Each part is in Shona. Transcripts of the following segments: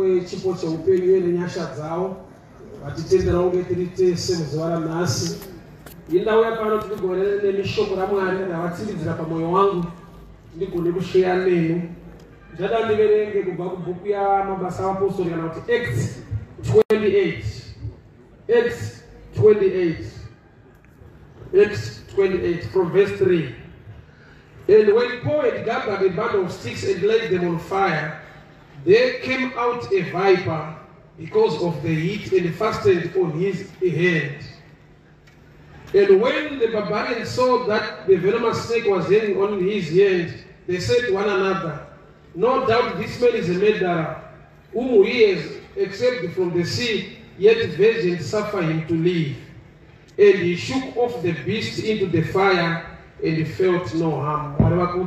kwechipo cheupenyu nenyasha dzawo vatitendera unge tiri tese muzuva ranhasi. Indauya pano tigorere nemishoko raMwari ravatsiridzira pamwoyo wangu ndigone kusheya nenu. Ndada ndiverenge kubva kubhuku yaMabasa aVapostori kana kuti Acts 28. Acts 28. Acts 28 from verse 3. And when Paul had gathered a bundle of sticks and laid them on fire, there came out a viper because of the heat and fastened on his hand. And when the barbarians saw that the venomous snake was hanging on his hand, they said to one another, "No doubt this man is a murderer, whom he has escaped from the sea, yet vengeance suffer him to live." And he shook off the beast into the fire and felt no harm.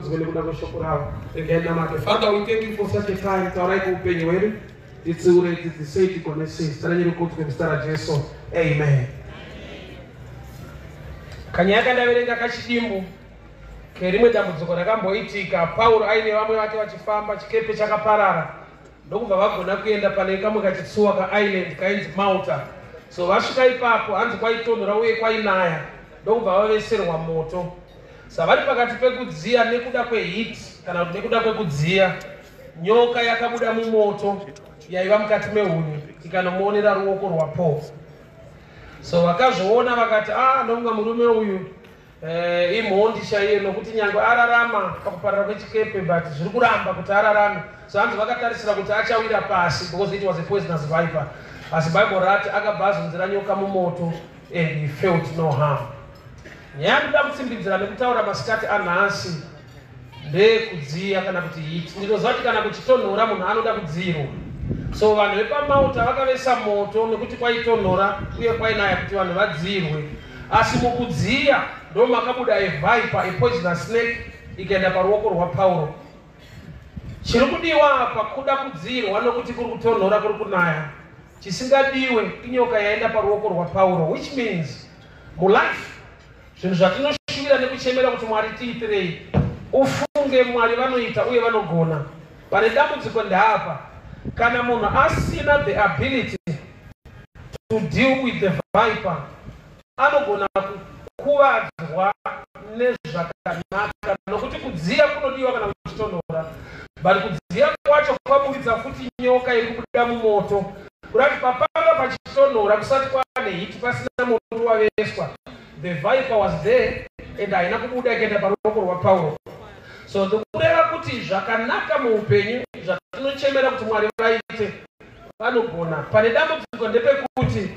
Father, we thank you for such a time. It's already the safety connection. Amen. Kanyaka ndaverenga kachidimbu kerimwe dambudziko rakamboitika. Pauro aine vamwe vake vachifamba, chikepe chakaparara ndokubva vagona kuenda pane kamwe kachitsuwa kaisland kainzi Malta. So vasvika ipapo hanzi kwaitonhora uye kwainaya ndokubva vaveserwa moto. Savari pakati pekudziya nekuda kwehit kana kuti nekuda kwekudziya, nyoka yakabuda mumoto yaiva mukati mehuni ikanomuonera ruoko rwaPaul. So vakazviona vakati, ndonga murume uyu imhondi chaiyo, nokuti nyangwe ararama pakuparara kwechikepe but zviri kuramba kuti ararame. So hanzi vakatarisira kuti achawira pasi because it was a poisonous viper. Asi Bible rati akabhazunzira nyoka mumoto and he felt no harm. Nyaya ndoda kutsimbidzira nekutaura masikati anhasi ndekudziya kana kuti heat. Ndinoziva kuti kana kuchitonhora munhu anoda kudziyirwa. So vanhu vepaMalta vakavesa moto nekuti kwaitonhora uye kwainaya kuti vanhu vadziyirwe. Asi mukudziya ndomakabuda a viper, a poisonous snake, ikaenda paruoko rwaPauro. Chiri kudiwa pakuda kudziyirwa nokuti kuri kutonhora kuri kunaya, chisingadiwe inyoka yaenda paruoko rwaPauro, which means mulife zvinhu zvatinoshuvira nekuchemera kuti Mwari tiitirei, ufunge Mwari vanoita uye vanogona. Pane dambudziko ndapa, kana munhu asina the ability to deal with the viper, anogona kukuvadzwa nezvakanaka, nokuti kudziya kunodiwa kana kuchitonhora, but kudziya kwacho kwaburitsa futi nyoka iri kubuda mumoto. Kurati papanga pachitonhora kusati kwane hiti pasina moto waveswa, the viper was there and haina kubuda ikaenda paruoko rwaPauro. So ndikureva kuti zvakanaka muupenyu zvatinochemera kuti Mwari vaite vanogona. Pane dambudziko ndepekuti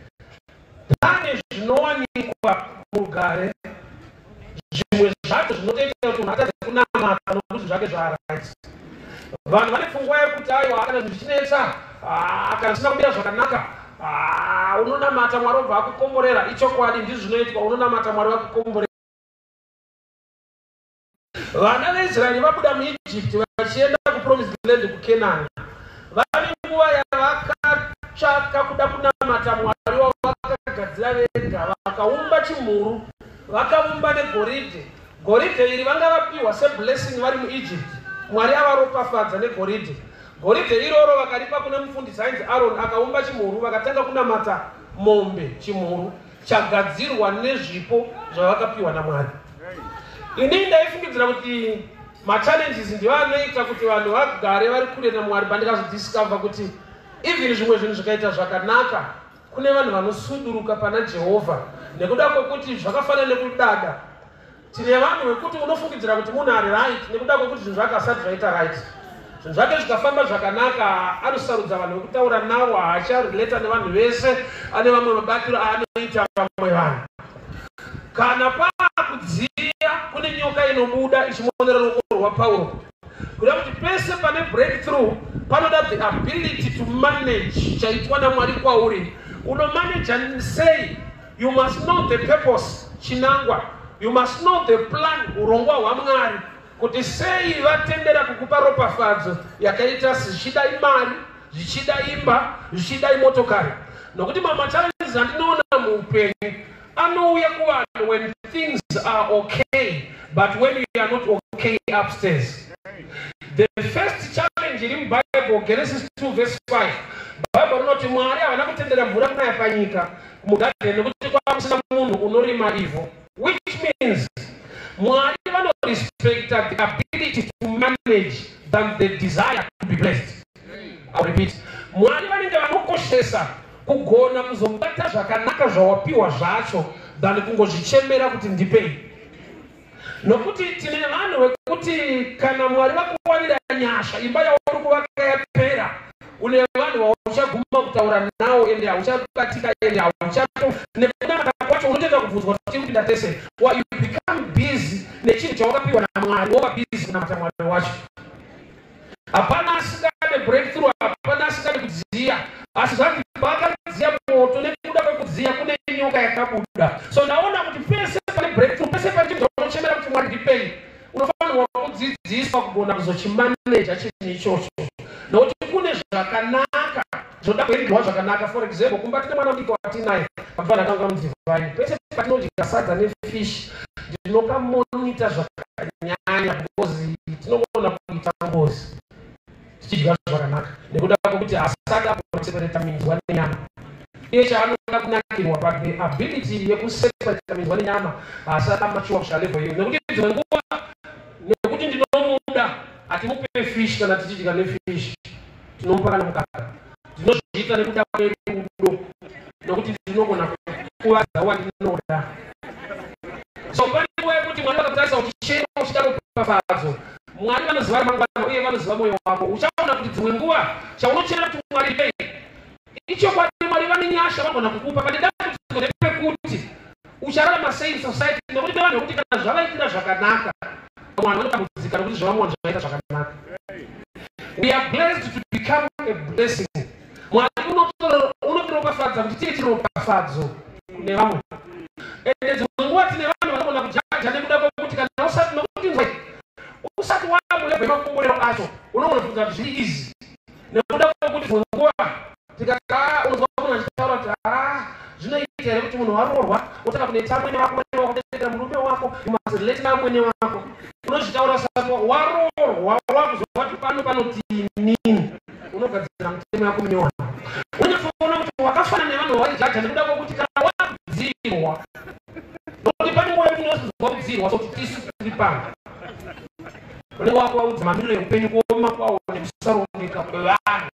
pane zvinowanikwa mugare, zvimwe zvacho zvinotoita kuti munhu atadze kunamata nokuti zvake zvaraiti. Vanhu vane pfungwa yekuti aiwa kana zvinhu zvichinetsa, kana zvisina kumira zvakanaka, unonamata Mwari obva akukomborera. Ichokwadi ndizvo zvinoitwa, unonamata Mwari vakukomborera. Vana veIsraeri vabuda muIjipti vachienda kupromised land kuKenani. Vane nguva yavakatsvaka kuda kunamata Mwari wavakagadzira vega, vakaumba chimhuru, vakaumba negoridhe. Goridhe iri vanga vapiwa seblessing vari muIjipti. Mwari avaropafadza negoridhe. Goridhe iroro vakaripa kune mufundisi ainzi Aaron, akaumba chimhuru, vakatanga kunamata mombe, chimhuru chagadzirwa nezvipo zvavakapiwa naMwari. Ini ndaifungidzira kuti machallenges ndiwo anoita kuti vanhu vagare vari kure naMwari, pandikazodiscover kuti even zvimwe zvinhu zvikaita zvakanaka kune vanhu vanosuduruka pana Jehovha nekuda kwekuti zvakafanana nekudada. Tine vanhu vekuti unofungidzira kuti munhu ari right nekuda kwekuti zvinhu zvake asati zvaita right. Zvinhu zvake zvikafamba zvakanaka anosarudza vanhu vekutaura navo, haacharelata nevanhu vese, ane vamwe mabatiro aanoita vamwe vanhu. Kana pakudziya kune nyoka inobuda ichimonera ruoko rwaPauro. Kuda kuti pese pane breakthrough panoda the ability to manage chaitwa naMwari kwauri. Unomanage and say you must know the purpose chinangwa, you must know the plan urongwa hwaMwari, kuti sei vatendera kukupa ropafadzo yakaita zvichida imari, zvichida imba, zvichida imotokari. Nokuti mamachallenges andinoona muupenyu anouya kuvanhu when things are okay, but when you are not okay upstairs. The first challenge challenge iri muBible, Genesis 2 verse 5. Bible rinoti Mwari havana kutendera mvura kunaya panyika mugadheni nekuti kwakusina munhu unorima ivhu, which means Mwari respecta the ability to manage than the desire to be blessed. I'll repeat. Mwari vanenge vanokoshesa kugona kuzobata zvakanaka zvawapiwa zvacho than kungozvichemera kuti ndipei. Nokuti tine vanhu vekuti kana Mwari vakuwanira nyasha imba yauri kuvaka yapera, une vanhu vauchaguma kutaura nawo ende hauchakatika ende hauchato nekunamata kwacho unotoenda kubvunzwa kuti tiri kupinda tese. You become busy nechinhu chawakapiwa naMwari, wova busy kunamata Mwari wacho. Hapana asikade breakthrough, hapana asikade kudziya, asi zvanzi pakadziya moto nekuda kwekudziya kune nyoka yakabuda. So ndaona kuti pese pane breakthrough, pese pane chinhu chaunochemera kuti Mwari ndipei, unofanirwa kudzidziswa kugona kuzochimaneja chinhu ichocho. Nokuti kune zvakanaka zvinoda kuendwa zvakanaka. For example, kumba tine mwana mudiki watinaye abva ndakanga mudivine, pese patinodya sadza nefish ndinokamonita zvakanyanya because tinogona kuita ngozi tichidya zvakanaka nekuda kwokuti asada kuseparata minzwa nenyama. Iye chaanoda kunakirwa pa the ability yekuseparata minzwa nenyama, asada machiwa kusha level hiyo. Nekuti dzimwe nguva nekuti ndinomuda atimupe fish kana tichidya nefish tinomupa kana mukaka, tinozviita nekuda kwerudo nokuti ndinogona kukuvadza wandinoda. So pane nguva yekuti Mwari vakatarisa kuti chero uchida ropafadzo, Mwari vanoziva ramangwana uye vanoziva mwoyo wako. Uchaona kuti dzimwe nguva chaunochera kuti Mwari pei icho kwati Mwari vane nyasha vagona kukupa pane dambudziko nepekuti uchararama sei society, nekuti vanhu vekuti kana zvavaitira zvakanaka vanhu vanotambudzika nekuti zvavamwe zvaita zvakanaka. We are blessed to become a blessing. Mwari unotiropafadza kuti tive chiropafadzo kune vamwe. Ende dzimwe nguva tine vanhu vanogona kujaja nekuda kwokuti kana usati nokuti usati wamulebva emakomborero acho unogona kufunga kuti zviri easy nekuda kwokuti dzimwe nguva tikati unozwa munhu achitaura kuti zvinoita here kuti munhu waroorwa wotaka kuneta mwene wako, mwene wako kutetera murume wako, you must relate namwene wako. Unozvitaura sati waroorwa wakuzwa kuti pano panotini, unogadzira mutemo yako munyowani. Unotoona kuti wakafanana nevanhu vaijaja nekuda kwokuti kana wakudzirwa, nokuti pane nguva yekuti unozwa kudzirwa sokuti tisu tiri pano unenge wako waudza mamiriro eupenyu kuoma kwawo nekusarongeka kwevanhu.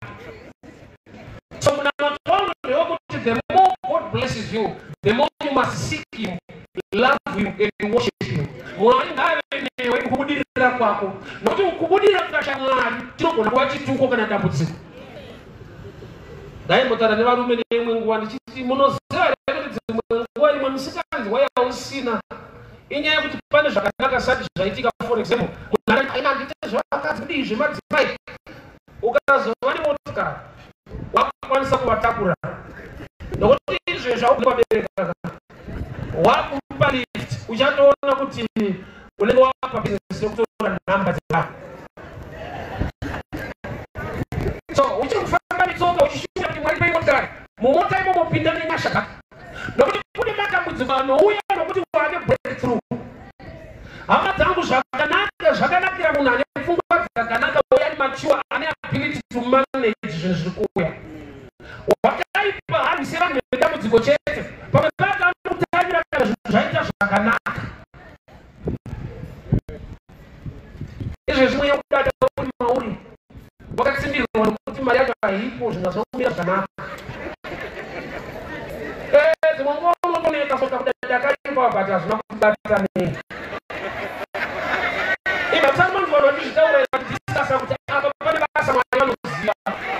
So munamato wangu ndewekuti the more God blesses you, the more you must seek Him, love Him and worship Him. Mwari ngave newe kubudirira kwako, nokuti kubudirira kukasha Mwari tinogona kuva chituko kana dambudziko. Ndaimbotaura nevarume neimwe nguva ndichiti munoziva here kuti dzimwe nguva imwe musikanzi wayausina inyaya yekuti pane zvakanaka sati zvaitika. For example, munhu aina ndite zvavakadzi kudii zvemadzimai, ukazova nemotikari wakukwanisa kuvatakura nokuti izvezvo aukuvabereka wakupa lift, uchatoona kuti unenge wapa business yekutora nhamba dzevanhu. So uchikufamba netsoka uchishuta kuti Mwari pei motikari mumota imo mopinda nenyasha dzake, nokuti kune matambudziko anouya nokuti wane breakthrough. Hama dzangu zvakanakira munhu ane pfungwa dzakanaka uye ane mature ane ability to manage zvinhu zviri kuuya. Wakaipa harwise vanhu nedambudziko chete, pamwe pacho anokutarira kana zvinhu zvaita zvakanaka. Izvo zvimwe yekudada uri mauri wakatsimbirwa nokuti mari yacho haipo, zvinhu zvinomira zvakanaka. Dzimwe nguva unotoneka sota kudada akaipa wabhati hazvina kubata nei. Imatsama vanhu vachizvitaurira kudisasa kuti apa pane basa Mwari vanoziva.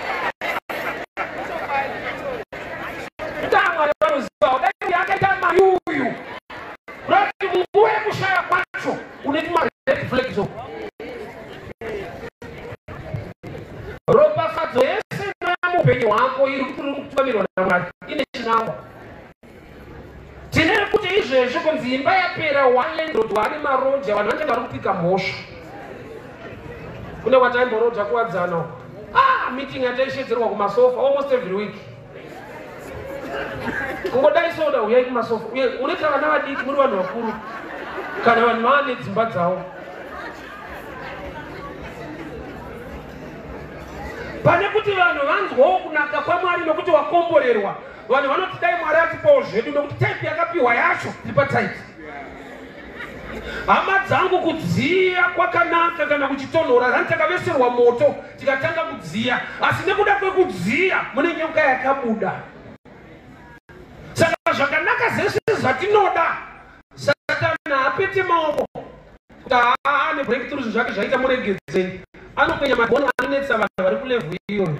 Mwari vanoziva udai akaita mayuyu kurati munguva yekushaya kwacho uneti mared flags o. Ropafadzo yese namupenyu hwako iri kutumamirwa naMwari ine chinangwa. Tine kuti izvezvo kunzi imba yapera walandlord wane maroja vanhu vanenge vari kupika mhosva. Kune wataimborodha kuwadzana meeting yataishedzerwa kumasofa almost every week. Kungodai soda uyai kumasofa unoita vana vadiki muri vanhu vakuru kana vanhu vane dzimba dzavo. pane kuti vanhu vanzwawo kunaka kwaMwari nokuti wakomborerwa. Vanhu vanoti dai Mwari atipawo zvedu nokuti type yakapiwa yacho iri pataiti. Hama dzangu, kudziya kwakanaka kana kuchitonhora zani takaveserwa moto tikatanga kudziya, asi nekuda kwekudziya mune nyoka yakabuda. Saka zvakanaka zvese zvatinoda Satani haapete maoko kuti ane breakthroughs zvake zvaita muregedzeni. Anopenya magono anonetsa vanhu vari kulevhu iyo.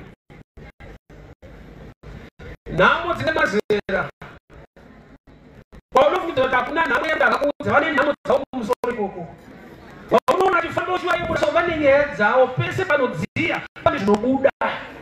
Nhamo dzine mazera. Paunofunga kuti hakuna nhamo yandakakuudza, vane nhamo dzavo kumusoro ikoko. Vaunoona chifambo chivaibudisa vane nyaya dzavo, pese panodziya pane zvinobuda.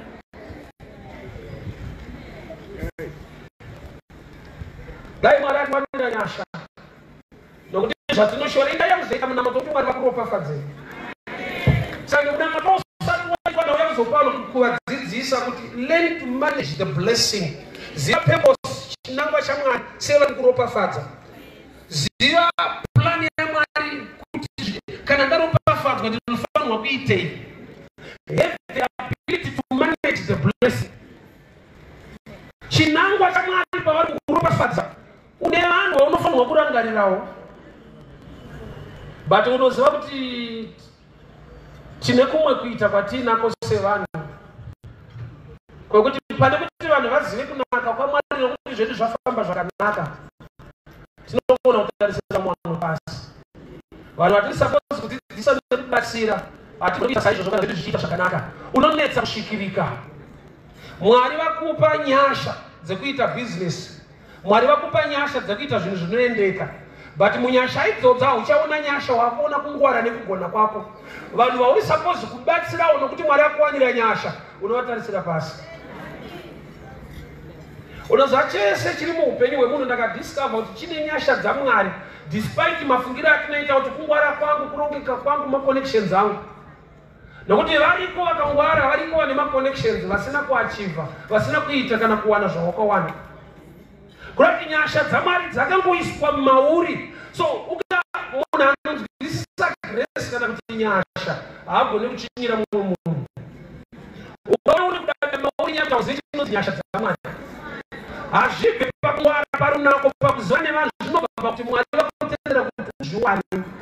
Dai Mwari atiwanira nyasha. Nokuti zvatinoshora inda yakuzoita munamato kuti Mwari vakuropafadzei. Saka munamato usati waitwa nawo yakuzopano kuvadzidzisa kuti learn to manage the blessing. Ziva purpose chinangwa chaMwari sei vari kuropafadza. Ziva plan yaMwari kuti kana ndaropafadzwa ndinofanirwa kuitei. Have the ability to manage the blessing. Chinangwa chaMwari pavari kuropafadza. Une vanhu vaunofanirwa kurangarirawo. But unoziva kuti tine kumwe kuita kwatinako sevanhu. Kwekuti pane kuti vanhu vazive kunaka kwaMwari nokuti zvedu zvafamba zvakanaka, tinogona kutarisira mwana pasi. Vanhu vatiri supposed kudzidzisa nekubatsira hatinoita saizvozvo kana zvedu zvichiita zvakanaka. Unonetsa kusvikirika. Mwari vakupa nyasha dzekuita business. Mwari vakupa nyasha dzekuita zvinhu zvinoendeka. But munyasha idzodzo hauchaona nyasha, wakuona kungwara nekugona kwako. Vanhu vauri supposed kubatsirawo nokuti Mwari akuwanira nyasha, unovatarisira pasi. Unoziva chese chiri muupenyu hwemunhu ndakadiscover kuti chine nyasha dzaMwari despite mafungiro atinoita kuti kungwara kwangu, kurongeka kwangu, maconnections angu. Nokuti variko vakangwara, variko vane maconnections vasina kuachiva, vasina kuita kana kuwana zvawakawana. Kurati nyasha dzaMwari dzakangoiswa mumauri. So ukaona anonzwisisa grace kana kuti nyasha haagoni kuchinyira mumwe munhu. Ukaona uri kudada mauri nyasha uzive chinonzi nyasha dzaMwari. Hazvibve pakungwara, parunako, pakuziva nevanhu, zvinobva pakuti Mwari vakutendera kuti zviwane.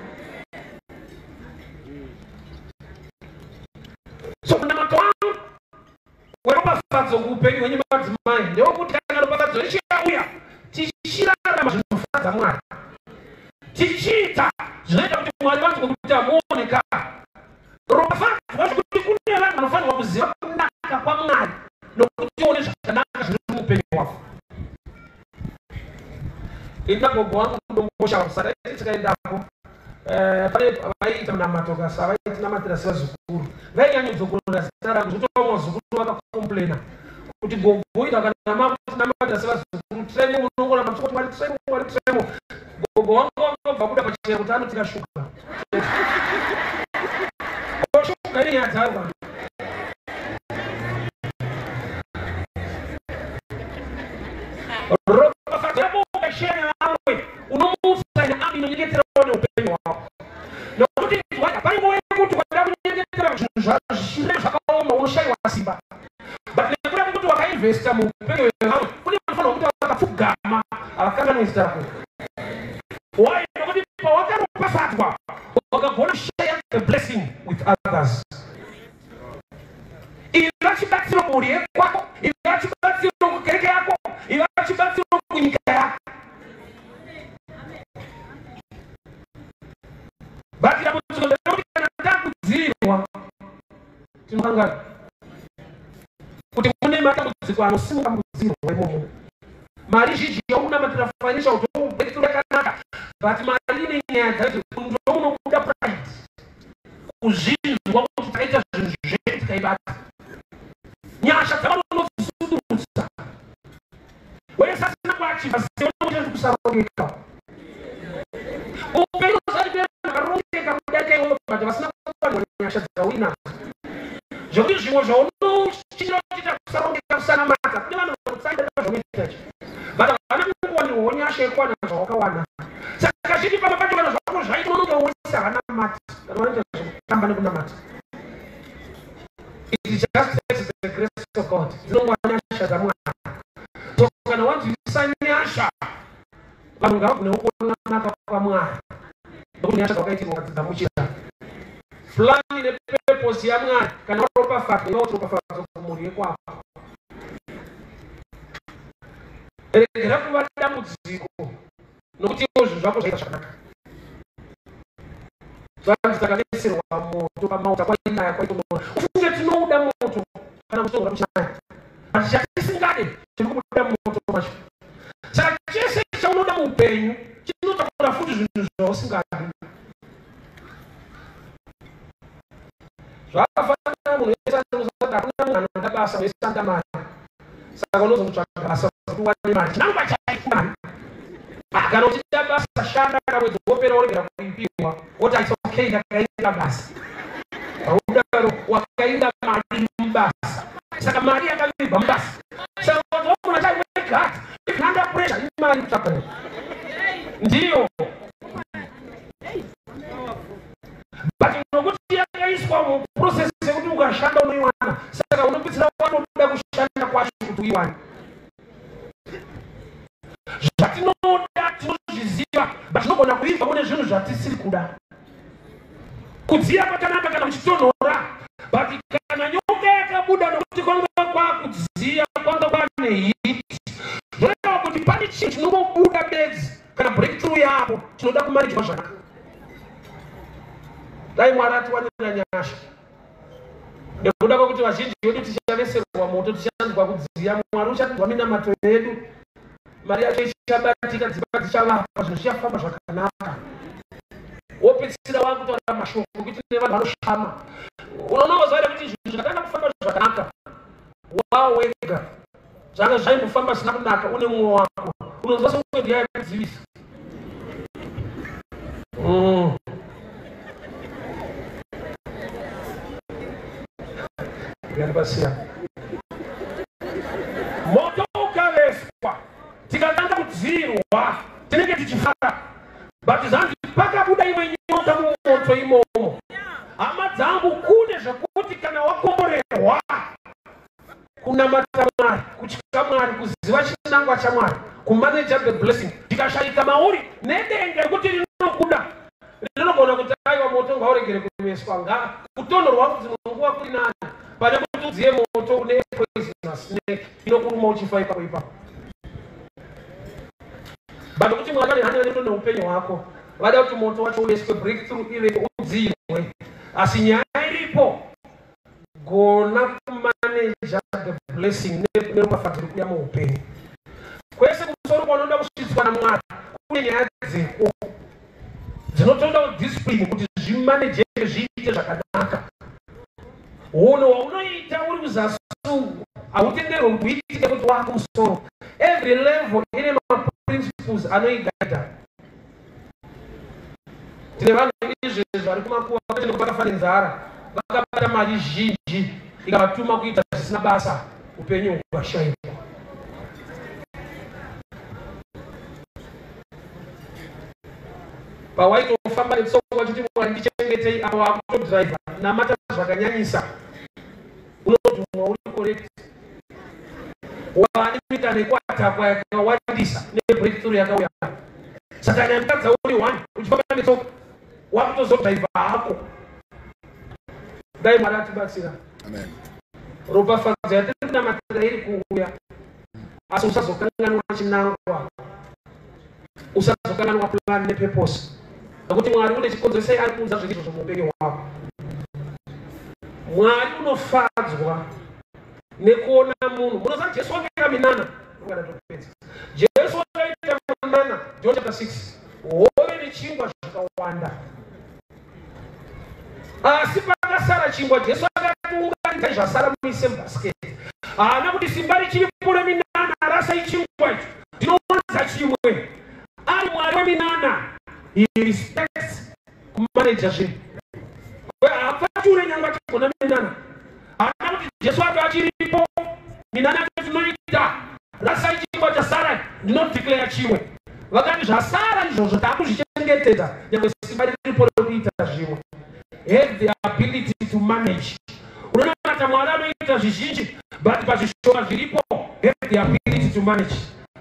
So munamato wangu weropafadzo kuupenyu hwenyu madzimai ndewekuti kana ropafadzo richauya tichirarama zvinofadza Mwari, tichiita zvinoita kuti Mwari vanzwe kuti amuoneka. Ropafadzwa zvekuti kune vanhu vanofanirwa kuziva kunaka kwaMwari nokuti tione zvakanaka zviri muupenyu hwavo. Ina gogo wangu kudombosha wasara tikaendako pane vaita munamato kasa vaiti namatira sevazukuru vainyanyodzokorora zita rangu zvekuti vamwe vazukuru vakakomplaina kuti gogo ita kana makuti namatira sevazukuru tiremo munongona matsoko Mwari tiremo, Mwari tiremo. Gogo wangu wangobva kuda pachena kuti anotikashuka. Oshuka iri nyaya dzavo. Share nawe unomusa inonyengetera upenyu hwako. Nokuti panguva yekuti wada kunyengetera zvinhu zvakaoma unoshayiwa simba. But nekuda kwekuti wakainvesta muupenyu hwako kune vanofanirwa kuti vakapfugama havakanganwi zita rako. Why? Nokuti pawakaropafadzwa wakagona share the blessing with others. Iva chibatsiro mhuri kwako, iva chibatsiro kukereke yako, iva chibatsiro kunyika yako. Bati yakutsiko ndekuti kana takudzirirwa tinokangana kuti mune matambudziko anosimuka mudzirwa imomo. Mari zhinji yaunamatira financial breakthrough yakanaka, but mari ine nyaya dzacho munhu unobuda pride kuzvinzwa kuti taita zvinhu zvedu tikaibata. Nyasha dzavanhu unozvisudurutsa wese asina kuachiva ziona kuti ari kusarongeka. Upenyu usati vakarongeka kudai ivo but vasina kuwanirwa nyasha dzauri nadzo. Zvekuti zvimwe zvaunochitira kuita kusarongeka kusanamata kune vanhu vakutsaira zvaunoitacho but havana kungowanirwawo nyasha yekuwana zvawakawana. Saka zviti pamwe pacho vanhu zvako zvaita unonge wese havanamati kana vanoita zvekutamba nekunamata. It just takes nyasha za mwana toka na wantu nyasha vanga kune ukonaka kwa mwana nyasha wakaiti wakati muchira fulani ne purpose ya mwana kana ropa fact no ropa fact kumuri kwa era kubata muziko nokuti izvo zvako zvaita zvakanaka vanzitakalesirwa moto pamauta kwainaya kwaitonora ufunge tinouda moto kana kutonga kuchinaya asi chatisingade tiri kubuda moto macho saka chese chaunoda muupenyu chinotakura futi zvinhu zvausingadi zvakafanana munhu wese anosada hakuna munhu anoda basa wese anda mari saka unozomutsvaga basa kuti uwane mari chinangwa chaikudani kana uchida basa shanda kana mwedzi wopera woregera kuipiwa woti it's okay ndakainda basa udaro wakainda mari mubasa saka mari yakavibva mubasa saka munhu achaiwegati if under pressure imari kutsvaka ndiyo but nokuti yakaiswa muprocess yekuti ukashanda unoiwana saka unopedzisira wanoda kushanda kwacho kuti uiwane zvatinoda tinozviziva but tinogona kuibva mune zvinhu zvatisiri kuda kudziya kwakanaka kana kuchitonhora but kana nyoka yakabuda nokuti kwanga kwakudziya kwanga kwane hiti zvoreva kuti pane chinhu chinongobuda bedzi kana breakthrough yapo tinoda kumanidzwa zvakanaka dai Mwari atiwanira nyasha nekuda kwekuti vazhinji vedu tichaveserwa moto tichanzwa kudziya Mwari uchatizwa minamato yedu mari yacho ichabatika dzimba dzichavakwa zvinhu zvichafamba zvakanaka wopedzisira wakutaura mashoko kuti tine vanhu vanoshama unonovazaira kuti zvinhu zvakatanga kufamba zvakanaka wawega zvanga zvaimbofamba zvisina kunaka une mumwe wako unonzwa seumwe yaidzivisa moto ukaveswa tikatanga kudzirwa tinenge tichifara but zanzi pakabuda imwe nyoka mumoto imomo hama dzangu kune zvekuti kana wakomborerwa kunamata Mwari kutyika Mwari kuziva chinangwa chaMwari kumanage the blessing tikashaika mauri nedenga rekuti rinokuda rinogona kuti aiwa moto ngauregere kuveswa nga kutonhorwa kuti munguva kuri nani pane kuti udziye moto une poisonous snake inokuruma uchifa ipapo ipapo bado kuti Mwari ane hanya neupenyu hwako vada kuti moto wacho uiswe breakthrough ive udziywe asi nyaya iripo gona kumanage the blessing nerupafatiri kuya muupenyu kwese kumusoro kwanoda kusvidzwa naMwari kune nyaya dzeko dzinotoda kudiscipline kuti zvimanejeke zviite zvakanaka uno waunoita uri kuzasi hautenderwi kuitike kuti wakumusoro every level ine maprinciples anoigaida tine vanhu izvezvo vari kumakuva kwete nekuti vakafana nzara vakabata mari zhinji ikavatuma kuita zvisina basa upenyu hukashayikwa pawaitofamba netsoko vachiti Mwari ndichengetei apa wakutodhiraivha namata zvakanyanyisa unotumwa uri correct wani mitano ikwatakwa yakawandisa nebreakthrough yakauya saka nyamikadza uri 1 uchifamba netsoko wakutozodhiraivha hako dai Mwari atibatsira amen ropafadzo yatiri kunamatira iri kuuya asi usazokanganwa chinangwa usazokanganwa plan nepurpose nokuti Mwari une chikonzero sei ari kuunza zvinhu izvozvo muupenyu hwako Mwari unofadzwa nekuona munhu munoziva Jesu wakaita minana Jesu wakaita minana John chapter 6 hove nechingwa zvakawanda asi pakasara chingwa Jesu akatiunganidza zvasara muise mubhasiketi haana kuti simba richiripo reminana rasai chingwa icho ndinowanza chimwe ari Mwari weminana he respects kumanaja zvinhu hapfature nyangwa chigona minana haana kuti Jesu ake achiripo minana ake tinoita rasai chingwa chasara ndinodeclare chimwe vakati zvasara izvozvo taakuzvichengetedza nyangwe simba riripo rekuita zvimwe have the ability to manage unonamata Mwari anoita kuita zvizhinji, but pazvishoma zviripo, have the ability to manage.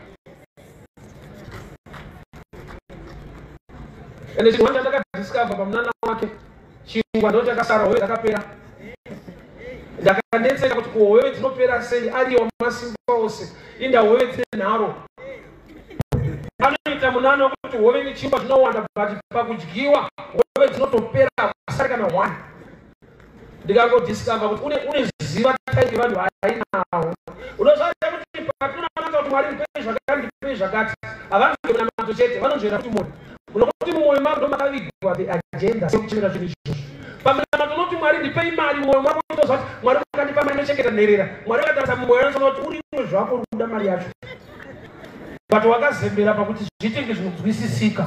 And chinhu ndakadiscover pamunana wake, chingwa ndo chakasara, howe dzakapera. Ndakanetseka kuti howe dzinopera sei ariwo masimba ose, inda howe dzine nharo. Anoita munana kuti howe nechingwa zvinowanda, but pakudyiwa howe dzinotopera kusari kana 1. Ndikangodiscover kuti une ziva type vanhu ainawo. Unoziva kuti patinoona kuti Mwari ndipe zvakati ndipe zvakati, havanozvina mato chete, vanozvina kuti munhu unokuti mumwoyo mako ndo makavigwa the agenda sekuchemera zvinhu izvozvo. Pamwe unoti Mwari ndipei mari, mumwoyo mako unoziva kuti Mwari akandipa mari inochengeta nherera. Mwari akatarisa mumwoyo anoziva kuti uri imwe zvako uri kuda mari yacho. But wakazembera pakuti zvitenge zvinonzwisisika.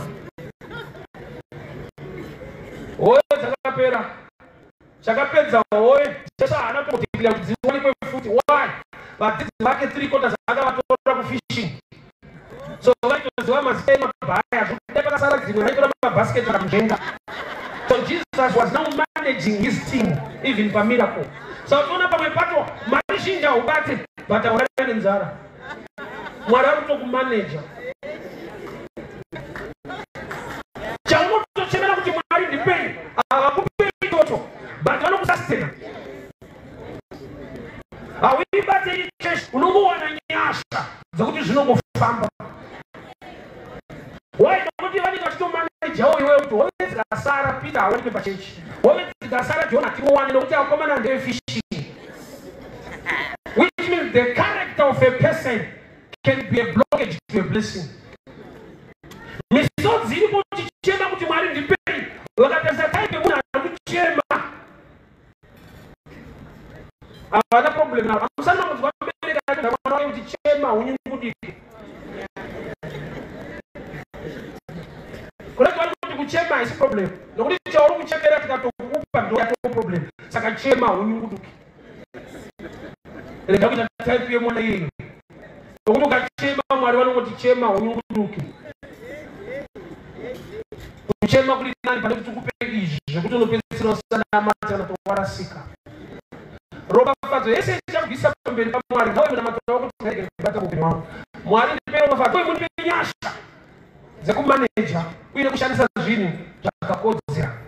Howe dzakapera. Chakapedza howe, Jesu haana kutodhikira kuti dziwanikwe futi. Why? Vadzidzi vake 3/4 akavatora kufishing. So vaitoziva mazita emabhaya, zvekuti pakasara dzimwe vaitora mabhasiketi akamujenga. So Jesus was now managing his team, even pamiracle. So unoona pamwe pacho mari zhinji haubate, but haurarame nenzara. Mwari ari kutokumaneja. Chaunotochemera kuti Mwari ndipei, havakupei toto, but vanokusastena. Hauibate icheshi, unongowana nyasha dzokuti zvinongofamba. Why nokuti vanenge vachitomanejawo iwewe kuti howe dzikasara Peter haonekwe pachechi, howe dzikasara John hatimuwani nokuti akomana ndevefishing. Which means the character of a person can be a blockage to a blessing. Misodzi iripo tichema kuti Mwari ndipei, vakatarisa type munhu ari kuchema. Havana problem navo. Hamusana munzwa mubereki ati mwana wayo kuti chema unyungudike. Kureka wali kuti kuchema haisi problem. Nokuti chauri kuchemera tikatokupa ndo yato problem. Saka chema unyunguduke. Rega kuita type yemwana iyeyo. Nokuti ukachema Mwari vanongoti chema unyunguduke. Kuchema kuri nani pane kuti kupe izvi zvekuti unopedzisira usanamata kana towarasika. Robafadzo yese ichakubvisa pamberi paMwari, nawe munamato wako kuti ndarege kubata muupenyu wangu. Mwari ndipe robafadzo, uye mundipe nyasha dzekumaneja uye kushandisa zvinhu zvakakodzera.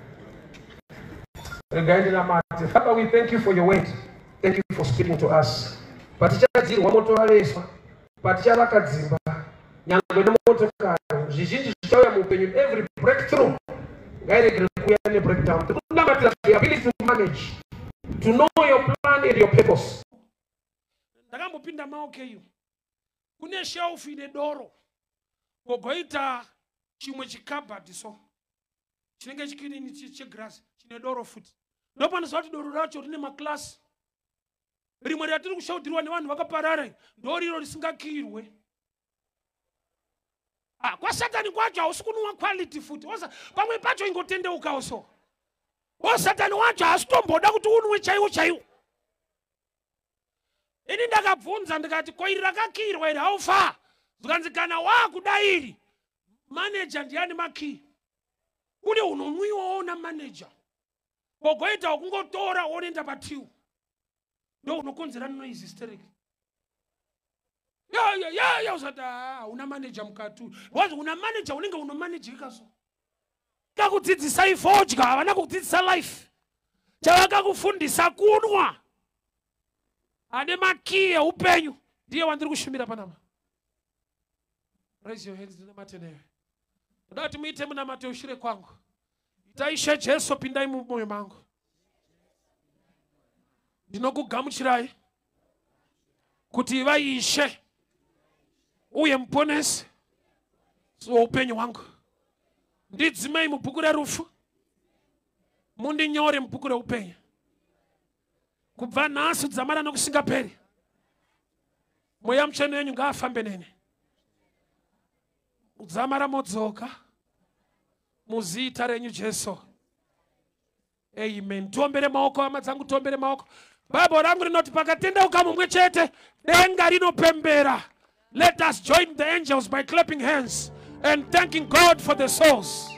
Regai ndinamate. Father, we thank you for your word. Thank you for speaking to us. Patichadzirwa moto waveswa, patichavaka dzimba, nyangwe nemotokari, zvizhinji zvichauya muupenyu. Every breakthrough ngairege kuuya nebreakdown. Tikunamatira the ability to manage, to know your plan and your purpose. Ndakambopinda maokeyo. Kune shelf ine doro. Kogoita chimwe chikabhadhi so. Chinenge chikini chegrass, chine doro futi. Ndopanoziva kuti doro racho rine maklasi. Rimwe ratiri kushautirwa nevanhu vakaparara, ndoriro risingakirwe. Kwa Satani kwacho hausi kunwa quality futi. Pamwe pacho ingotendeukawo so. Satani wacho hasitomboda kuti unwe chaiwo chaiwo. Ini ndakabvunza ndikati ko iri rakakirwa iri haufa. Zikanzi kana wakuda iri, manager ndiani maki. Ule unonwiwa ona manager. Kogoita ukungotora onenda patiu. Ndo unokonzera noise hysteric. Ya usata una manager mkatu. Wazi una manager unenge unomanagika so. Kakudzidzisa ivodya, havana kudzidzisa life. Chavakakufundisa kunwa. Ane makiye upenyu. Ndiye wandiri kushumira panapa. Raise your hands ndinamate newe. Ndati muite munamate ushure kwangu. Itaishe Jesu pindai mumwoyo mangu. Ndinokugamuchirai kuti vaishe uye muponesi upenyu wangu. Ndidzimei mubhuku rerufu, mundinyore mubhuku reupenyu. Kubva nhasi kudzamara nokusingaperi, mweya mutsvene wenyu ngaafambe nene. Kudzamara modzoka muzita renyu Jesu. Amen. Tuombere maoko, hama dzangu tuombere maoko. Bhaibheri rangu rinoti pakatendeuka mumwe chete denga rinopembera. Let us join the angels by clapping hands and thanking God for the souls.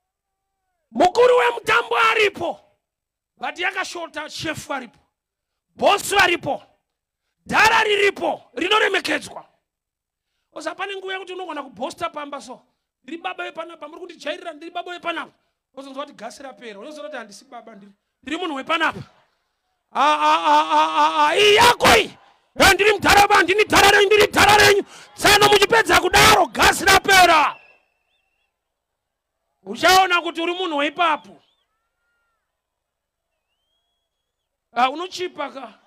Mukuru wemutambo aripo, but yakashota chef aripo. bosi varipo, dhara riripo rinoremekedzwa. Usapane nguva yekuti unogona kuposta pamba so, ndiri baba wepanapa, muri kundijairira ndiri baba wepanapa. Uzonzwa kuti gasi rapera, unoziva kuti handisi baba, ndiri munhu wepanapa. Iyi yako iyi, ndiri mudhara, ndini dhara renyu, ndiri dhara renyu. Tsano muchipedza kudaro gasi rapera. Uchaona kuti uri munhu weipapo. Unochipa ka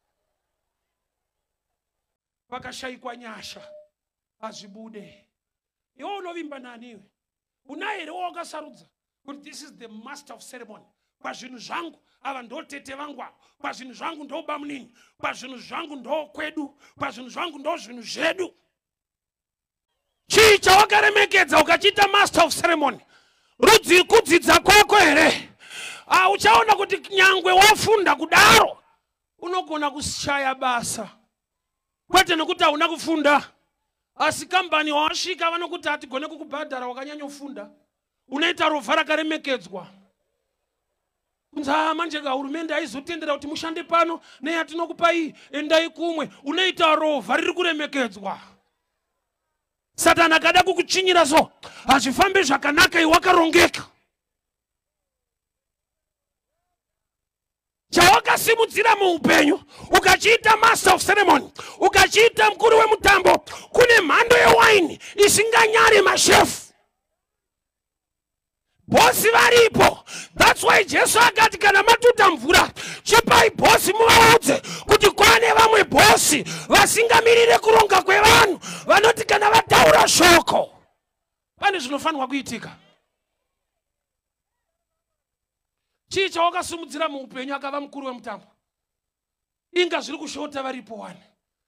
pakashayikwa nyasha azvibude. Iwe unovimba nani iwe? Una here wakasarudza kuti this is the master of ceremony. Pazvinhu zvangu ava ndo tete vangu ava, pazvinhu zvangu ndo bamunini, pazvinhu zvangu ndo kwedu, pazvinhu zvangu ndo zvinhu zvedu. Chii chawakaremekedza ukachiita master of ceremony? Rudzi kudzidza kwako here? Uchaona kuti nyangwe wafunda kudaro unogona kushaya basa, kwete nekuti hauna kufunda. Asi kambani wasvika vanokuti hatigone kukubhadhara wakanyanya kufunda, unoita rovha rakaremekedzwa. Kunza manje hurumende haizotendera kuti mushande pano, neyatinokupa iyi endai kumwe, unoita rovha riri kuremekedzwa. Satani akada kukuchinyira so, hazvifambe zvakanaka iwe wakarongeka. Chawakasimudzira muupenyu, ukachiita master of ceremony, ukachiita mkuru wemutambo, kune mhando yewaini isinganyari mashefu. Bosi varipo. That's why Jesu akati kana matuta mvura, chipai bosi muvaudze kuti kwane vamwe bosi vasingamirire kuronga kwevanhu, vanoti kana vataura shoko pane zvinofanirwa kuitika. Chii chawakasimudzira muupenyu akava mukuru wemutambo? Inga zviri kushota varipo wani.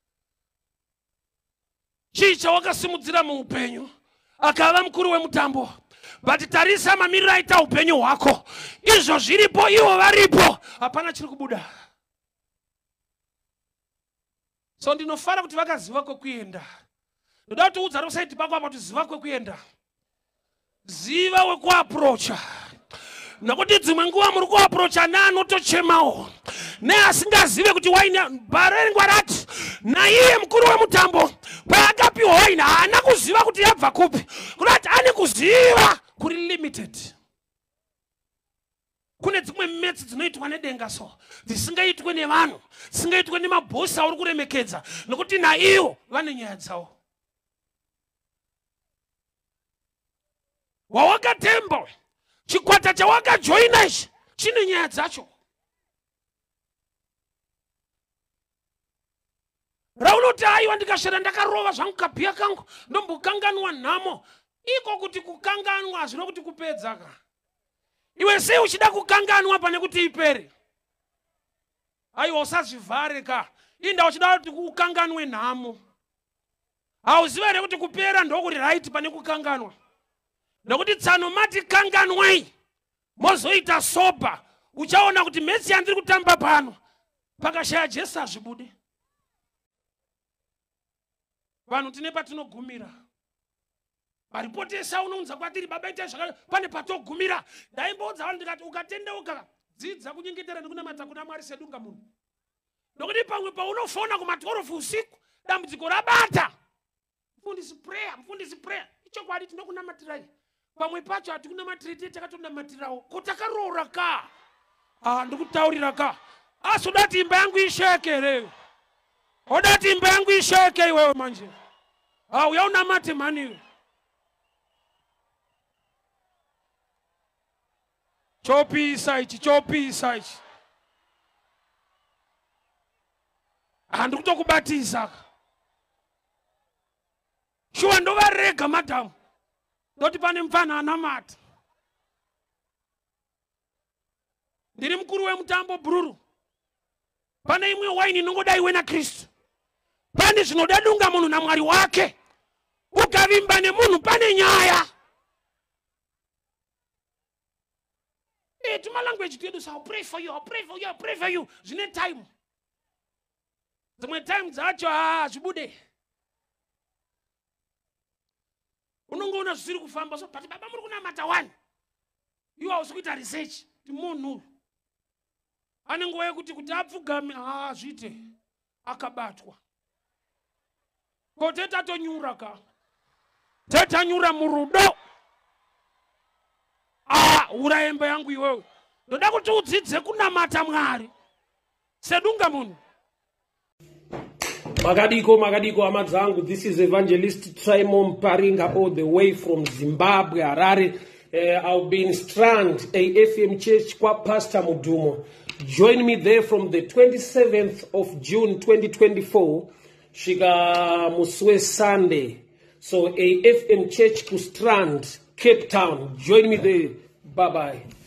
Chii chawakasimudzira muupenyu akava mukuru wemutambo? But tarisa mamiriro aita upenyu hwako, izvo zviripo ivo varipo, hapana chiri kubuda. So ndinofara kuti vakaziva kwekuenda. Ndoda kuti udza rosaiti pako apa kuti ziva kwekuenda, ziva wekuaprocha. Nokuti dzimwe nguva muri kuaprocha neanotochemawo, neasingazive kuti waini barengwa rati naiye mukuru wemutambo paakapiwa waini haana kuziva kuti yabva kupi, kuti ane kuziva kuri limited. Kune dzimwe metsi dzinoitwa nedenga so, dzisingaitwe nevanhu, dzisingaitwe nemabhosi auri kuremekedza, nokuti naivo vane nyaya dzavo. Wawakatemba, chikwata chawakajoina ichi chine nyaya dzacho. Raunoti aiwa ndikashera ndakarova zvangu kabhiya kangu ndombokanganwa nhamo. Iko kuti kukanganwa hazvina kuti kupedza ka. Iwe sei uchida kukanganwa pane kuti ipere? Aiwa usazvivhare ka. Inda uchida kuti kukanganwe nhamo. Hauziva here kuti kupera ndokuri right pane kukanganwa. Nokuti tsano mati kanganwai mozoita soba, uchaona kuti metsi yandiri kutamba pano pakashaya Jesu hazvibude. Vanhu tine patinogumira. Maripotesa unounza kwatiri baba ita zvakare pane patogumira. Ndaimboudza vanhu ndikati ukatendeuka dzidza kunyengetera nekunamata kuna Mwari sedunga munhu. Nokuti pamwe paunofona kuma12 usiku dambudziko rabata. Mfundisi prayer. Icho kwadi tinokunamatirai. Pamwe pacho hatikunamatirei takatonamatirawo kotakaroora ka. Ndikutaurira ka. Asodati imba yangu isheke leo. Odati imba yangu isheke iwewe manje. Uyaunamate mani iwe. Chopisa ichi. Ndikutokubatiza. Shuwa ndovarega madamu. Ndoti pane mfana anamata. Ndiri mukuru wemutambo bururu. Pane imwe waini inongoda iwe na Kristu. Pane zvinoda dunga munhu naMwari wake. Ukavimba nemunhu pane nyaya. Tuma language twedu sa I'll pray for you. Zvine time. Dzimwe time dzacho zvibude. Unongoona zvisiri kufamba so but baba muri kunamata one. Iwe hausi kuita research kuti munhu ane nguva yekuti apfugame zvite akabatwa ko tetatonyura ka tetanyura murudo urayembe yangu iwewe ndoda kuti udzidze kunamata Mwari sedunga munhu. Makadiko hama dzangu, this is Evangelist Simon Paringa all the way from Zimbabwe, Harare. I've been strand AFM Church kwa Pastor Mudumo. Join me there from the 27th of June 2024 shika muswe Sunday. So AFM Church ku Strand, Cape Town. Join me there. Bye bye.